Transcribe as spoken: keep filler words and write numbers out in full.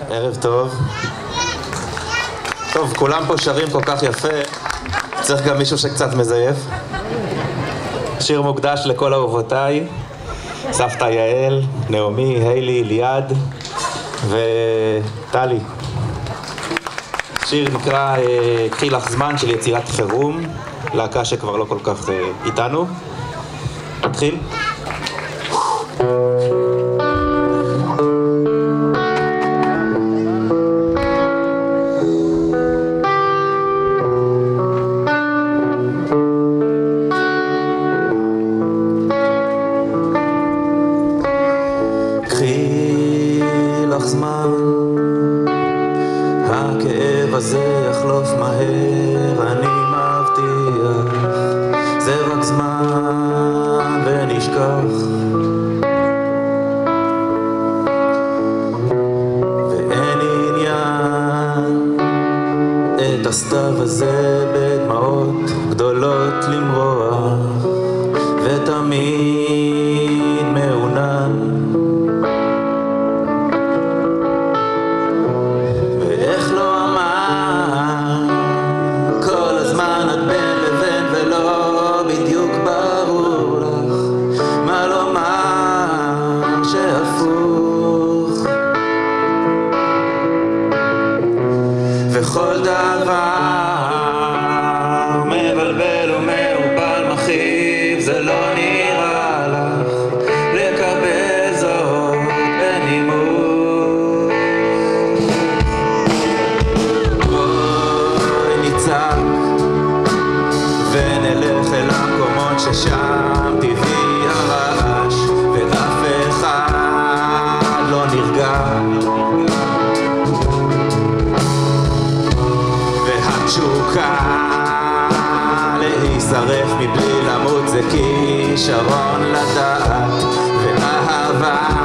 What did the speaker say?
ערב טוב. טוב, כולם פה שרים כל כך יפה, צריך גם מישהו שקצת מזייף. שיר מוקדש לכל אהובותיי, סבתא יעל, נעמי, היילי, ליעד וטלי. שיר נקרא קחי לך זמן של יצירת חירום, להקה שכבר לא כל כך איתנו. נתחיל. קחי לך זמן, הכאב הזה יחלוף מהר, אני מבטיח, זה רק זמן ונשכח. ואין עניין את הסתיו הזה בדמעות גדולות למרוח, ותמיד מעונן. וכל דבר מבלבל ומעורפל מכאיב, זה לא נראה לך לקבל זאת בנימוס. בואי נצעק ונלך אל המקומות ששם טבעי הרעש, ואף אחד לא נרגע. תשוקה להישרף מבלי למות זה כישרון לדעת, ואהבה